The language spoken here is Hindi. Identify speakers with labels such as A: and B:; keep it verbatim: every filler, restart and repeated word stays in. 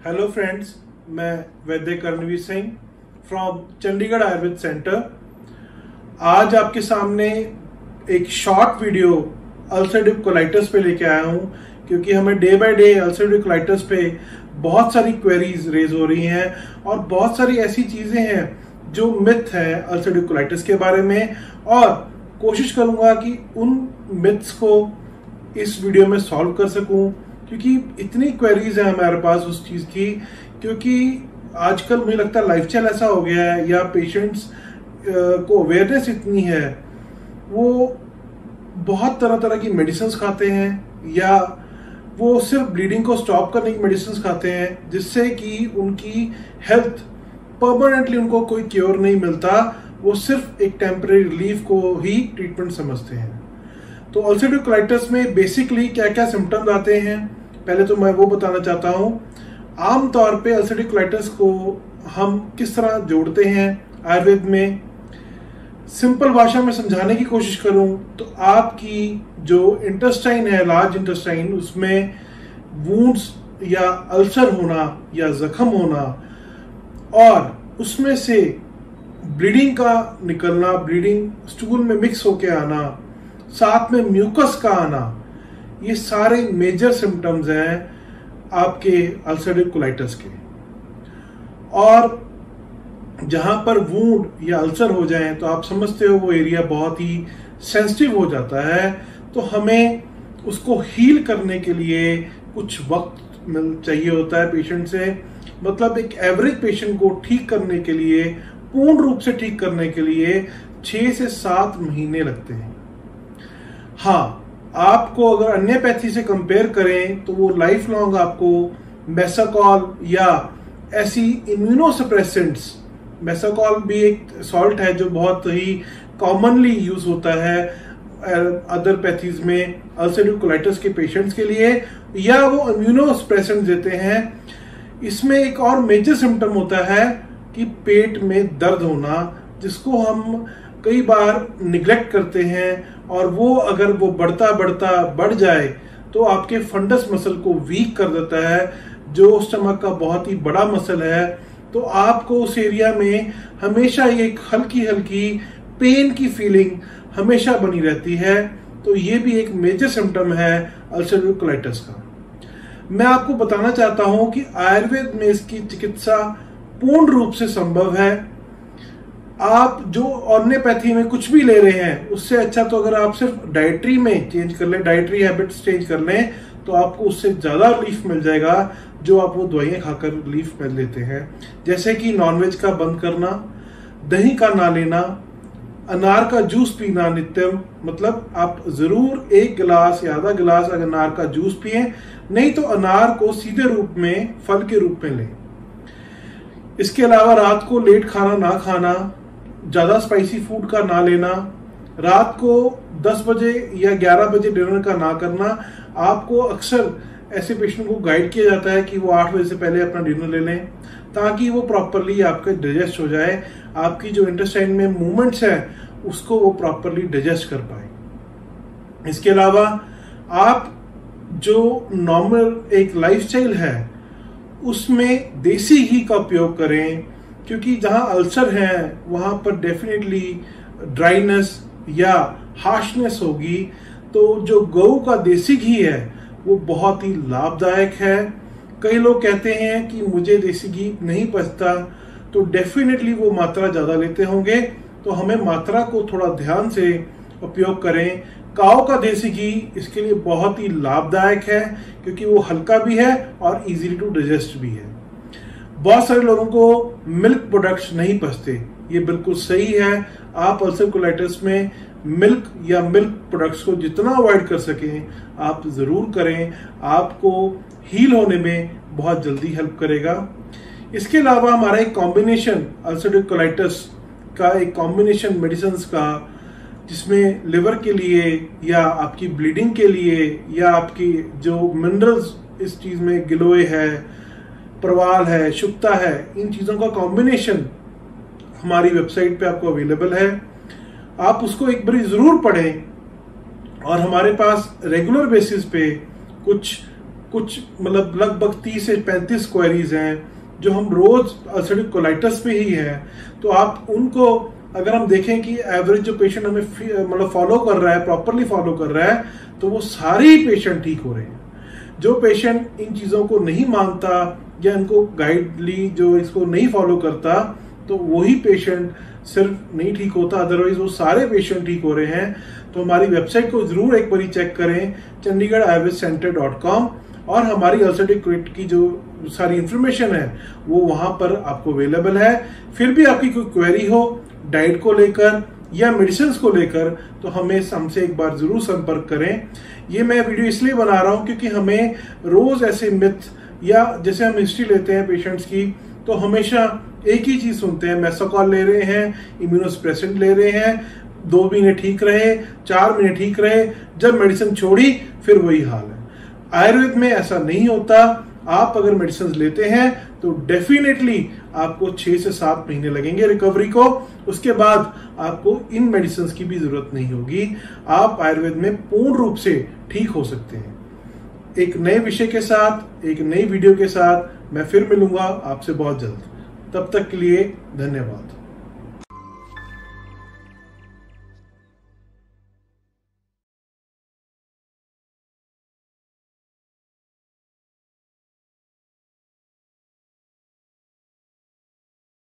A: हेलो फ्रेंड्स, मैं वैद्य करनवीर सिंह फ्रॉम चंडीगढ़ आयुर्वेद सेंटर। आज आपके सामने एक शॉर्ट वीडियो अल्सरेटिव कोलाइटिस पे लेके आया हूं, क्योंकि हमें day by day ulcerative colitis पे बहुत सारी क्वेरीज रेज हो रही हैं और बहुत सारी ऐसी चीजें हैं जो मिथ है अल्सरेटिव कोलाइटिस के बारे में, और कोशिश करूंगा कि उन मिथ्स को इस वीडियो में सॉल्व कर सकूं, क्योंकि इतनी क्वेरीज है हमारे पास उस चीज की। क्योंकि आजकल मुझे लगता है लाइफस्टाइल ऐसा हो गया है या पेशेंट्स को अवेयरनेस इतनी है, वो बहुत तरह तरह की मेडिसिन खाते हैं या वो सिर्फ ब्लीडिंग को स्टॉप करने की मेडिसिन खाते हैं, जिससे कि उनकी हेल्थ परमानेंटली उनको कोई क्योर नहीं मिलता, वो सिर्फ एक टेम्परेरी रिलीफ को ही ट्रीटमेंट समझते हैं। तो अल्सरेटिव कोलाइटिस में बेसिकली क्या क्या सिम्टम्स आते हैं, पहले तो मैं वो बताना चाहता हूं। आमतौर पे अल्सरेटिव कोलाइटिस को हम किस तरह जोड़ते हैं आयुर्वेद में, सिंपल भाषा में समझाने की कोशिश करूं तो आपकी जो इंटेस्टाइन है, लार्ज इंटेस्टाइन, उसमें वुंड्स या अल्सर होना या जख्म होना और उसमें से ब्लीडिंग का निकलना, ब्लीडिंग स्टूल में मिक्स होके आना, साथ में म्यूकस का आना, ये सारे मेजर सिम्टम्स हैं आपके अल्सरेटिव कोलाइटिस के। और जहां पर वुंड या अल्सर हो जाए तो आप समझते हो वो एरिया बहुत ही सेंसिटिव हो जाता है, तो हमें उसको हील करने के लिए कुछ वक्त मिल चाहिए होता है पेशेंट से। मतलब एक एवरेज पेशेंट को ठीक करने के लिए, पूर्ण रूप से ठीक करने के लिए छह से सात महीने लगते हैं। हाँ, आपको अगर अन्यपैथी से कंपेयर करें तो वो लाइफ लॉन्ग आपको मेसाकॉल या ऐसी इम्यूनोसप्रेसेंट्स, मेसाकॉल भी एक सॉल्ट है जो बहुत ही कॉमनली यूज होता है अदर पैथीज में अल्सरेटिव कोलाइटिस के पेशेंट्स के लिए, या वो इम्यूनोसप्रेसेंट देते हैं। इसमें एक और मेजर सिम्टम होता है कि पेट में दर्द होना, जिसको हम कई बार निग्लेक्ट करते हैं, और वो अगर वो बढ़ता बढ़ता बढ़ जाए तो आपके फंडस मसल को वीक कर देता है, जो स्टमक का बहुत ही बड़ा मसल है। तो आपको उस एरिया में हमेशा एक हल्की हल्की पेन की फीलिंग हमेशा बनी रहती है। तो ये भी एक मेजर सिम्टम है अल्सरेटिव कोलाइटिस का। मैं आपको बताना चाहता हूं कि आयुर्वेद में इसकी चिकित्सा पूर्ण रूप से संभव है। आप जो होम्योपैथी में कुछ भी ले रहे हैं, उससे अच्छा तो अगर आप सिर्फ डाइटरी में चेंज कर लें, डाइटरी हैबिट्स चेंज कर लें, तो आपको उससे ज्यादा रिलीफ मिल जाएगा जो आप वो दवाइयां खाकर रिलीफ मिल लेते हैं। जैसे कि नॉनवेज का बंद करना, दही का ना लेना, अनार का जूस पीना नित्यम, मतलब आप जरूर एक गिलास या आधा गिलास अनार का जूस पिए, नहीं तो अनार को सीधे रूप में फल के रूप में लें। इसके अलावा रात को लेट खाना ना खाना, ज्यादा स्पाइसी फूड का ना लेना, रात को दस बजे या ग्यारह बजे डिनर का ना करना। आपको अक्सर ऐसे पेशेंट को गाइड किया जाता है कि वो आठ बजे से पहले अपना डिनर ले लें, ताकि वो प्रॉपरली आपका डाइजेस्ट हो जाए, आपकी जो इंटेस्टाइन में मूवमेंट्स है उसको वो प्रॉपरली डाइजेस्ट कर पाए। इसके अलावा आप जो नॉर्मल एक लाइफस्टाइल है उसमें देसी घी का उपयोग करें, क्योंकि जहां अल्सर है वहां पर डेफिनेटली ड्राइनेस या हार्शनेस होगी। तो जो गऊ का देसी घी है वो बहुत ही लाभदायक है। कई लोग कहते हैं कि मुझे देसी घी नहीं पचता, तो डेफिनेटली वो मात्रा ज्यादा लेते होंगे, तो हमें मात्रा को थोड़ा ध्यान से उपयोग करें। काऊ का देसी घी इसके लिए बहुत ही लाभदायक है, क्योंकि वो हल्का भी है और इजीली टू डाइजेस्ट भी है। बहुत सारे लोगों को मिल्क प्रोडक्ट्स नहीं पचते, ये बिल्कुल सही है। आप अल्सरेटिव कोलाइटिस में मिल्क या मिल्क प्रोडक्ट्स को जितना अवॉइड कर सकें आप जरूर करें, आपको हील होने में बहुत जल्दी हेल्प करेगा। इसके अलावा हमारा एक कॉम्बिनेशन अल्सरेटिव कोलाइटिस का एक कॉम्बिनेशन मेडिसिन का, जिसमें लिवर के लिए या आपकी ब्लीडिंग के लिए या आपकी जो मिनरल्स इस चीज में गिलोय है, प्रवाल है, शुक्ता है, इन चीजों का कॉम्बिनेशन हमारी वेबसाइट पे आपको अवेलेबल है। आप उसको एक बार जरूर पढ़ें, और हमारे पास रेगुलर बेसिस पे कुछ कुछ मतलब लगभग तीस से पैंतीस क्वेरीज हैं जो हम रोज अल्सरेटिव कोलाइटिस पे ही है। तो आप उनको अगर हम देखें कि एवरेज जो पेशेंट हमें मतलब फॉलो कर रहा है, प्रॉपरली फॉलो कर रहा है, तो वो सारे ही पेशेंट ठीक हो रहे हैं। जो पेशेंट इन चीजों को नहीं मानता या इनको गाइडली जो इसको नहीं फॉलो करता, तो वही पेशेंट सिर्फ नहीं ठीक होता, अदरवाइज वो सारे पेशेंट ठीक हो रहे हैं। तो हमारी वेबसाइट को जरूर एक बार चेक करें, Chandigarh Ayurveda centre dot com, और हमारी अल्सरेटिव कोलाइटिस की जो सारी इंफॉर्मेशन है वो वहां पर आपको अवेलेबल है। फिर भी आपकी कोई क्वेरी हो डाइट को लेकर या मेडिसिन को लेकर, तो हमें हमसे एक बार जरूर संपर्क करें। ये मैं वीडियो इसलिए बना रहा हूं क्योंकि हमें रोज ऐसे मिथ, या जैसे हम हिस्ट्री लेते हैं पेशेंट्स की, तो हमेशा एक ही चीज सुनते हैं, मेसोकॉल ले रहे हैं, इम्यूनोसप्रेसेंट ले रहे हैं, दो महीने ठीक रहे, चार महीने ठीक रहे, जब मेडिसिन छोड़ी फिर वही हाल है। आयुर्वेद में ऐसा नहीं होता। आप अगर मेडिसिन लेते हैं तो डेफिनेटली आपको छह से सात महीने लगेंगे रिकवरी को, उसके बाद आपको इन मेडिसिन की भी जरूरत नहीं होगी। आप आयुर्वेद में पूर्ण रूप से ठीक हो सकते हैं। एक नए विषय के साथ, एक नई वीडियो के साथ मैं फिर मिलूंगा आपसे बहुत जल्द। तब तक के लिए धन्यवाद।